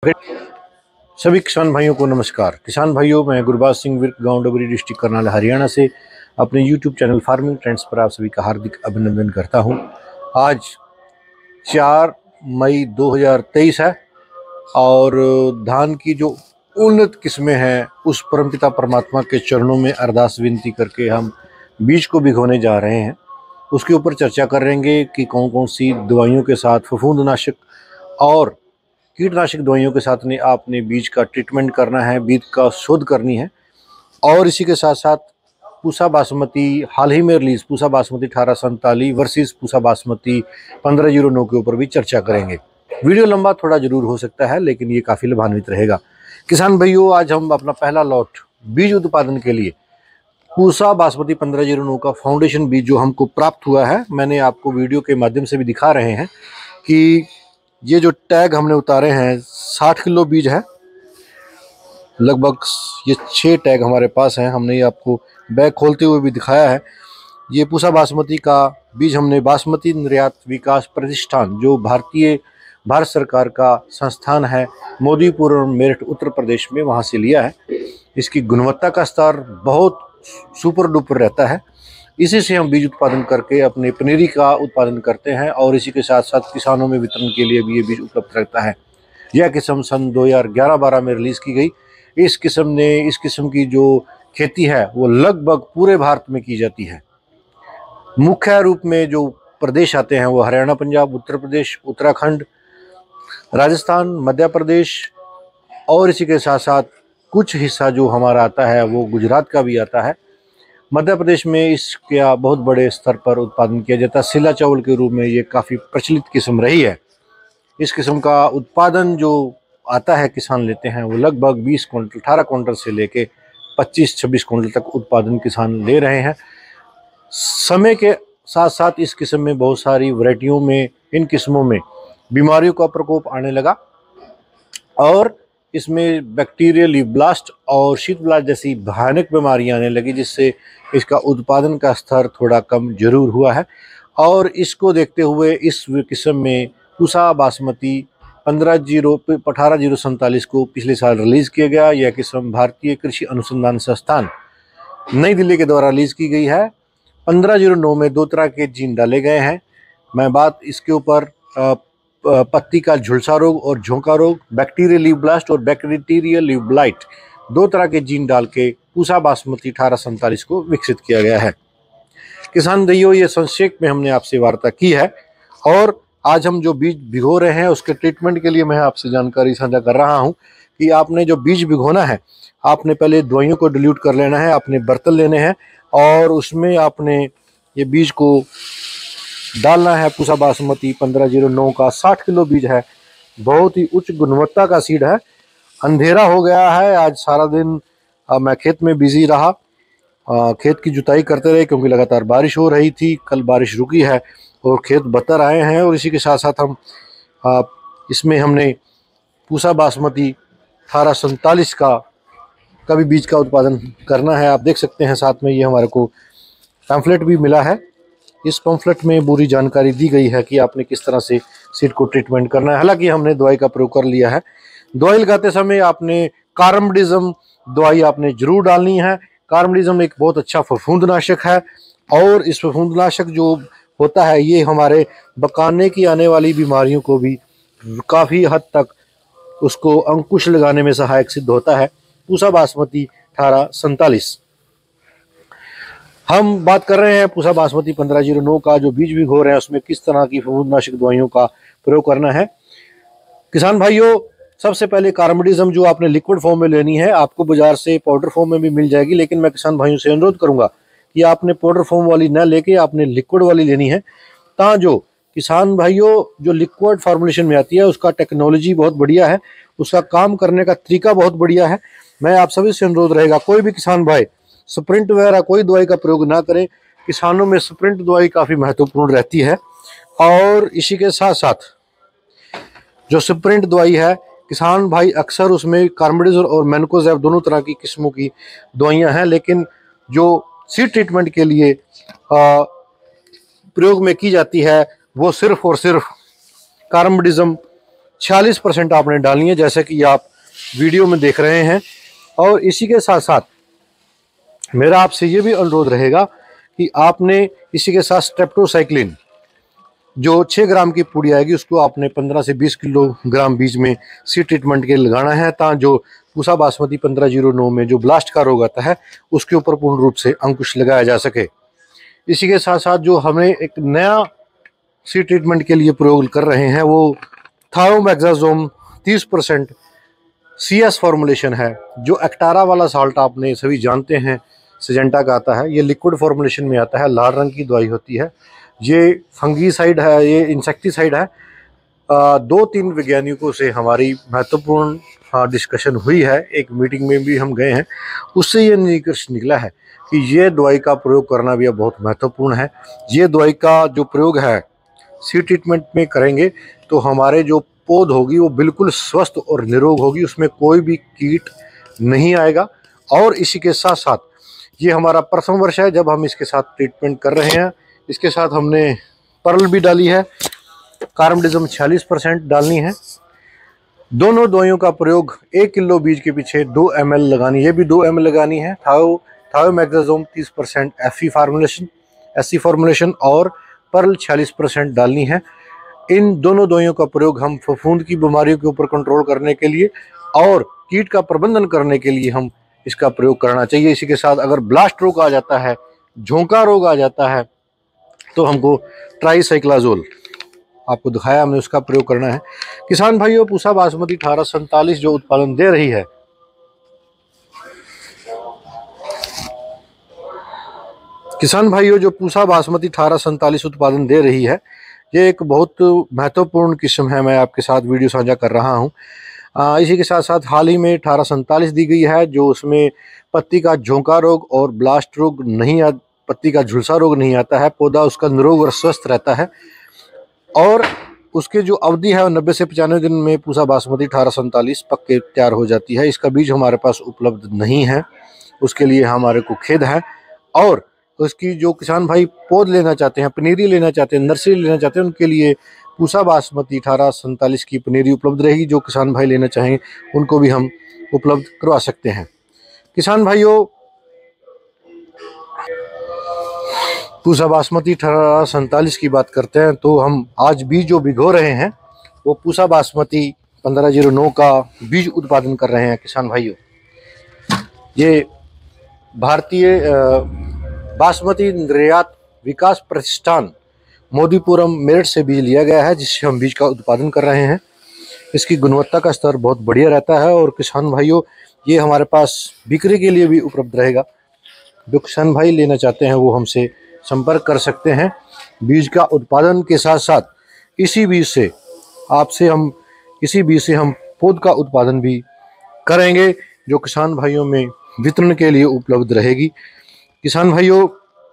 सभी किसान भाइयों को नमस्कार। किसान भाइयों, मैं गुरबाज सिंह विर्क, गांव डबरी, डिस्ट्रिक्ट करनाल, हरियाणा से अपने यूट्यूब चैनल फार्मिंग ट्रेंड्स पर आप सभी का हार्दिक अभिनंदन करता हूं। आज 4 मई 2023 है और धान की जो उन्नत किस्में हैं उस परमपिता परमात्मा के चरणों में अरदास विनती करके हम बीज को भिगोने जा रहे हैं। उसके ऊपर चर्चा करेंगे कि कौन कौन सी दवाइयों के साथ, फफूंदनाशक और कीटनाशक दवाइयों के साथ ने आपने बीज का ट्रीटमेंट करना है, बीज का शोध करनी है। और इसी के साथ साथ पूसा बासमती हाल ही में रिलीज पूसा बासमती 1847 वर्सेस पूसा बासमती 1509 के ऊपर भी चर्चा करेंगे। वीडियो लंबा थोड़ा जरूर हो सकता है, लेकिन ये काफ़ी लाभान्वित रहेगा। किसान भाइयों, आज हम अपना पहला लॉट बीज उत्पादन के लिए पूसा बासमती 1509 का फाउंडेशन बीज जो हमको प्राप्त हुआ है, मैंने आपको वीडियो के माध्यम से भी दिखा रहे हैं कि ये जो टैग हमने उतारे हैं 60 किलो बीज है लगभग। ये 6 टैग हमारे पास हैं। हमने ये आपको बैग खोलते हुए भी दिखाया है। ये पूसा बासमती का बीज हमने बासमती निर्यात विकास प्रतिष्ठान, जो भारत सरकार का संस्थान है, मोदीपुर और मेरठ उत्तर प्रदेश में, वहाँ से लिया है। इसकी गुणवत्ता का स्तर बहुत सुपर डुपर रहता है। इसी से हम बीज उत्पादन करके अपने पनीरी का उत्पादन करते हैं और इसी के साथ साथ किसानों में वितरण के लिए भी ये बीज उपलब्ध रहता है। यह किस्म सन 2011-12 में रिलीज़ की गई। इस किस्म की जो खेती है वो लगभग पूरे भारत में की जाती है। मुख्य रूप में जो प्रदेश आते हैं वो हरियाणा, पंजाब, उत्तर प्रदेश, उत्तराखंड, राजस्थान, मध्य प्रदेश और इसी के साथ साथ कुछ हिस्सा जो हमारा आता है वो गुजरात का भी आता है। मध्य प्रदेश में इसका बहुत बड़े स्तर पर उत्पादन किया जाता है। सिला चावल के रूप में ये काफ़ी प्रचलित किस्म रही है। इस किस्म का उत्पादन जो आता है, किसान लेते हैं, वो लगभग 20 क्विंटल, 18 क्विंटल से लेके 25-26 क्विंटल तक उत्पादन किसान ले रहे हैं। समय के साथ साथ इस किस्म में बहुत सारी वैरायटियों में, इन किस्मों में बीमारियों का प्रकोप आने लगा और इसमें बैक्टीरियल लीफ ब्लास्ट और शीत ब्लास्ट जैसी भयानक बीमारियां आने लगी, जिससे इसका उत्पादन का स्तर थोड़ा कम जरूर हुआ है। और इसको देखते हुए इस किस्म में पूसा बासमती 1847 को पिछले साल रिलीज़ किया गया। यह किस्म भारतीय कृषि अनुसंधान संस्थान नई दिल्ली के द्वारा रिलीज़ की गई है। 1509 में 2 तरह के जीन डाले गए हैं। मैं बात इसके ऊपर पत्ती का झुलसा रोग और झोंका रोग, बैक्टीरियल लीफ ब्लास्ट और बैक्टीरियल लीफ ब्लाइट, 2 तरह के जीन डाल के पूसा बासमती 1847 को विकसित किया गया है। किसान भाइयों, ये संक्षेप में हमने आपसे वार्ता की है और आज हम जो बीज भिगो रहे हैं उसके ट्रीटमेंट के लिए मैं आपसे जानकारी साझा कर रहा हूं कि आपने जो बीज भिगोना है, आपने पहले दवाइयों को डिल्यूट कर लेना है, आपने बर्तन लेने हैं और उसमें आपने ये बीज को डालना है। पूसा बासमती 1509 का 60 किलो बीज है। बहुत ही उच्च गुणवत्ता का सीड है। अंधेरा हो गया है, आज सारा दिन मैं खेत में बिजी रहा, खेत की जुताई करते रहे क्योंकि लगातार बारिश हो रही थी। कल बारिश रुकी है और खेत बतर आए हैं। और इसी के साथ साथ हम इसमें हमने पूसा बासमती 1847 का भी बीज का उत्पादन करना है। आप देख सकते हैं साथ में ये हमारे को पैम्फलेट भी मिला है। इस पैम्फलेट में पूरी जानकारी दी गई है कि आपने किस तरह से सीड को ट्रीटमेंट करना है। हालांकि हमने दवाई का प्रयोग कर लिया है। दवाई लगाते समय आपने कार्बमडिज्म दवाई आपने जरूर डालनी है। कार्बमडिज्म एक बहुत अच्छा फफूंदनाशक है और इस फफूंदनाशक जो होता है ये हमारे बकाने की आने वाली बीमारियों को भी काफ़ी हद तक उसको अंकुश लगाने में सहायक सिद्ध होता है। पूसा बासमती 1847 हम बात कर रहे हैं। पूसा बासमती 1509 का जो बीज भिगो रहे हैं उसमें किस तरह की फफूंदनाशक दवाइयों का प्रयोग करना है। किसान भाइयों, सबसे पहले कार्बमडिज्म जो आपने लिक्विड फॉर्म में लेनी है, आपको बाजार से पाउडर फॉर्म में भी मिल जाएगी, लेकिन मैं किसान भाइयों से अनुरोध करूंगा कि आपने पाउडर फॉर्म वाली न लेके आपने लिक्विड वाली लेनी है। जो किसान भाइयों, जो लिक्विड फॉर्मुलेशन में आती है उसका टेक्नोलॉजी बहुत बढ़िया है, उसका काम करने का तरीका बहुत बढ़िया है। मैं आप सभी से अनुरोध रहेगा, कोई भी किसान भाई स्प्रिंट वगैरह कोई दवाई का प्रयोग ना करें। किसानों में स्प्रिंट दवाई काफ़ी महत्वपूर्ण रहती है। और इसी के साथ साथ जो स्प्रिंट दवाई है, किसान भाई अक्सर उसमें कार्बमडिज्म और मैनकोजेब दोनों तरह की किस्मों की दवाइयाँ हैं, लेकिन जो सीड ट्रीटमेंट के लिए प्रयोग में की जाती है वो सिर्फ और सिर्फ कार्बमडिज्म 46% आपने डालनी है, जैसे कि आप वीडियो में देख रहे हैं। और इसी के साथ साथ मेरा आपसे ये भी अनुरोध रहेगा कि आपने इसी के साथ स्ट्रेप्टोसाइक्लिन जो 6 ग्राम की पुड़ी आएगी उसको आपने 15 से 20 किलोग्राम बीज में सीड ट्रीटमेंट के लगाना है, ताकि जो पूसा बासमती 1509 में जो ब्लास्ट का रोग आता है उसके ऊपर पूर्ण रूप से अंकुश लगाया जा सके। इसी के साथ साथ जो हमें एक नया सीड ट्रीटमेंट के लिए प्रयोग कर रहे हैं वो थायोमैक्साजोम 30% CS फॉर्मुलेशन है, जो एक्टारा वाला साल्ट आपने सभी जानते हैं सिजेंटा का आता है। ये लिक्विड फॉर्मुलेशन में आता है, लाल रंग की दवाई होती है। ये फंगीसाइड है, ये इंसेक्टिसाइड है। 2-3 वैज्ञानिकों से हमारी महत्वपूर्ण डिस्कशन हुई है, एक मीटिंग में भी हम गए हैं, उससे ये निष्कर्ष निकला है कि ये दवाई का प्रयोग करना भी अब बहुत महत्वपूर्ण है। ये दवाई का जो प्रयोग है सीड ट्रीटमेंट में करेंगे तो हमारे जो पौध होगी वो बिल्कुल स्वस्थ और निरोग होगी, उसमें कोई भी कीट नहीं आएगा। और इसी के साथ साथ ये हमारा प्रथम वर्ष है जब हम इसके साथ ट्रीटमेंट कर रहे हैं। इसके साथ हमने परल भी डाली है, कार्बनिज्म 46% डालनी है। दोनों दवाइयों का प्रयोग 1 किलो बीज के पीछे 2 ml लगानी, ये भी 2 ml लगानी है। थायोमैक्साजोम 30% SC फॉर्मुलेशन और परल 46% डालनी है। इन दोनों दवाइयों का प्रयोग हम फफूंद की बीमारियों के ऊपर कंट्रोल करने के लिए और कीट का प्रबंधन करने के लिए हम इसका प्रयोग करना चाहिए। इसी के साथ अगर ब्लास्ट रोग आ जाता है, झोंका रोग आ जाता है, तो हमको ट्राइसाइक्लाजोल आपको दिखाया हमने, उसका प्रयोग करना है। किसान भाइयों, पूसा बासमती 1847 जो उत्पादन दे रही है, किसान भाइयों जो पूसा बासमती 1847 उत्पादन दे रही है, ये एक बहुत महत्वपूर्ण किस्म है। मैं आपके साथ वीडियो साझा कर रहा हूँ। इसी के साथ साथ हाल ही में 1847 दी गई है, जो उसमें पत्ती का झोंका रोग और ब्लास्ट रोग नहीं पत्ती का झुलसा रोग नहीं आता है, पौधा उसका निरोग और स्वस्थ रहता है। और उसके जो अवधि है वो 90 से 95 दिन में पूसा बासमती 1847 पक के तैयार हो जाती है। इसका बीज हमारे पास उपलब्ध नहीं है, उसके लिए हमारे को खेद है। और उसकी जो किसान भाई पौध लेना चाहते हैं, पनीरी लेना चाहते हैं, नर्सरी लेना चाहते हैं, उनके लिए पूसा बासमती 1847 की पनीरी उपलब्ध रहेगी। जो किसान भाई लेना चाहेंगे उनको भी हम उपलब्ध करवा सकते हैं। किसान भाइयों, पूसा बासमती 1847 की बात करते हैं तो हम आज बीज जो भिगो रहे हैं वो पूसा बासमती 1509 का बीज उत्पादन कर रहे हैं। किसान भाइयों, ये भारतीय बासमती निर्यात विकास प्रतिष्ठान मोदीपुरम मेरठ से बीज लिया गया है, जिससे हम बीज का उत्पादन कर रहे हैं। इसकी गुणवत्ता का स्तर बहुत बढ़िया रहता है और किसान भाइयों ये हमारे पास बिक्री के लिए भी उपलब्ध रहेगा। जो किसान भाई लेना चाहते हैं वो हमसे संपर्क कर सकते हैं। बीज का उत्पादन के साथ साथ इसी बीज से हम पौध का उत्पादन भी करेंगे, जो किसान भाइयों में वितरण के लिए उपलब्ध रहेगी। किसान भाइयों,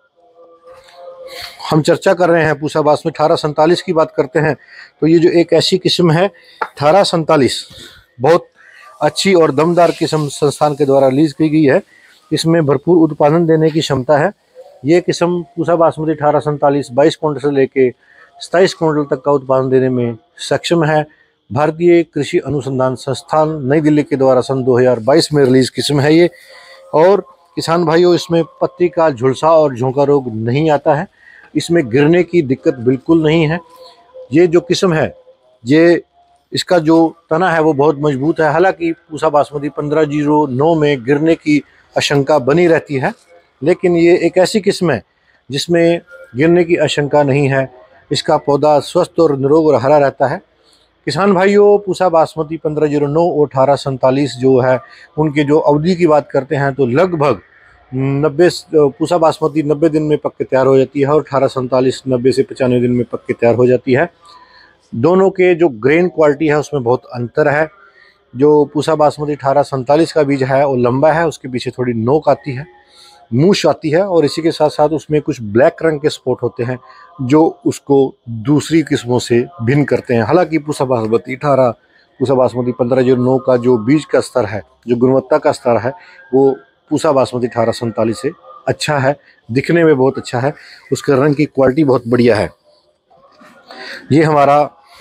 हम चर्चा कर रहे हैं पूसा बासमती 1847 की बात करते हैं तो ये जो एक ऐसी किस्म है 1847, बहुत अच्छी और दमदार किस्म संस्थान के द्वारा रिलीज की गई है। इसमें भरपूर उत्पादन देने की क्षमता है। ये किस्म पूसा बासमती 1847 22 क्विंटल से लेके 27 क्विंटल तक का उत्पादन देने में सक्षम है। भारतीय कृषि अनुसंधान संस्थान नई दिल्ली के द्वारा सन 2022 में रिलीज किस्म है ये। और किसान भाइयों, इसमें पत्ती का झुलसा और झोंका रोग नहीं आता है, इसमें गिरने की दिक्कत बिल्कुल नहीं है। ये जो किस्म है, ये इसका जो तना है वो बहुत मजबूत है। हालांकि पूसा बासमती 1509 में गिरने की आशंका बनी रहती है, लेकिन ये एक ऐसी किस्म है जिसमें गिरने की आशंका नहीं है। इसका पौधा स्वस्थ और निरोग और हरा रहता है। किसान भाइयों, पूसा बासमती 1509 और 1847 जो है उनके जो अवधि की बात करते हैं तो लगभग 90 पूसा बासमती 90 दिन में पक के तैयार हो जाती है और 1847 90 से 95 दिन में पक के तैयार हो जाती है। दोनों के जो ग्रेन क्वालिटी है उसमें बहुत अंतर है। जो पूसा बासमती 1847 का बीज है वो लंबा है, उसके पीछे थोड़ी नोक आती है, मूछ आती है, और इसी के साथ साथ उसमें कुछ ब्लैक रंग के स्पॉट होते हैं जो उसको दूसरी किस्मों से भिन्न करते हैं। हालांकि पूसा बासमती 1509 का जो बीज का स्तर है, जो गुणवत्ता का स्तर है, वो पूसा बासमती 1847 से अच्छा है, दिखने में बहुत अच्छा है, उसके रंग की क्वालिटी बहुत बढ़िया है। ये हमारा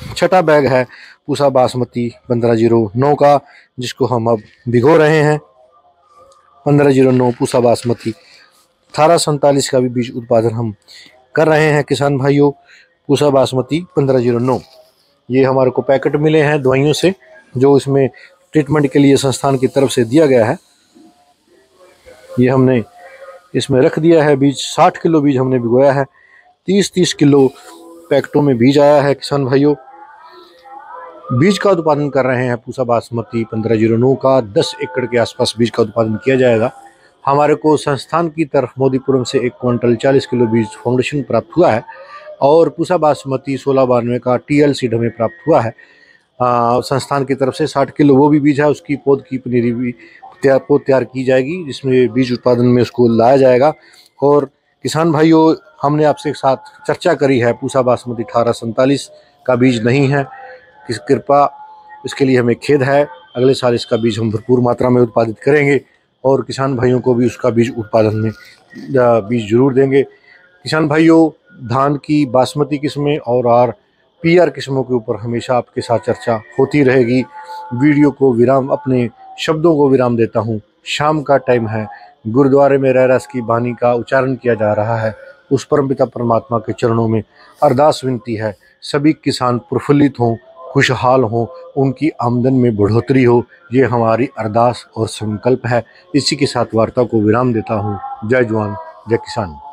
छठा बैग है पूसा बासमती 1509 का, जिसको हम अब भिगो रहे हैं। 1509 पूसा बासमती 1847 का भी बीज उत्पादन हम कर रहे हैं किसान भाइयों। पूसा बासमती 1509 ये हमारे को पैकेट मिले हैं दवाइयों से, जो इसमें ट्रीटमेंट के लिए संस्थान की तरफ से दिया गया है। ये हमने इसमें रख दिया है बीज। 60 किलो बीज हमने भिगोया है। 30-30 किलो पैकेटों में बीज आया है किसान भाइयों। बीज का उत्पादन कर रहे हैं पूसा बासमती 1509 का। 10 एकड़ के आसपास बीज का उत्पादन किया जाएगा। हमारे को संस्थान की तरफ मोदीपुरम से 1 क्विंटल 40 किलो बीज फाउंडेशन प्राप्त हुआ है, और पूसा बासमती 1692 का TL सीड हमें प्राप्त हुआ है संस्थान की तरफ से। 60 किलो वो भी बीज है, उसकी पौध की पनीरी भी तैयार की जाएगी, जिसमें बीज उत्पादन में उसको लाया जाएगा। और किसान भाइयों, हमने आपसे साथ चर्चा करी है पूसा बासमती 1847 का बीज नहीं है, किस कृपा इसके लिए हमें खेद है। अगले साल इसका बीज हम भरपूर मात्रा में उत्पादित करेंगे, और किसान भाइयों को भी उसका बीज उत्पादन में बीज जरूर देंगे। किसान भाइयों, धान की बासमती किस्में और PR किस्मों के ऊपर हमेशा आपके साथ चर्चा होती रहेगी। वीडियो को विराम, अपने शब्दों को विराम देता हूँ। शाम का टाइम है, गुरुद्वारे में रहरास की बानी का उच्चारण किया जा रहा है। उस परमपिता परमात्मा के चरणों में अरदास विनती है, सभी किसान प्रफुल्लित हों, खुशहाल हों, उनकी आमदन में बढ़ोतरी हो। ये हमारी अरदास और संकल्प है। इसी के साथ वार्ता को विराम देता हूँ। जय जवान जय किसान।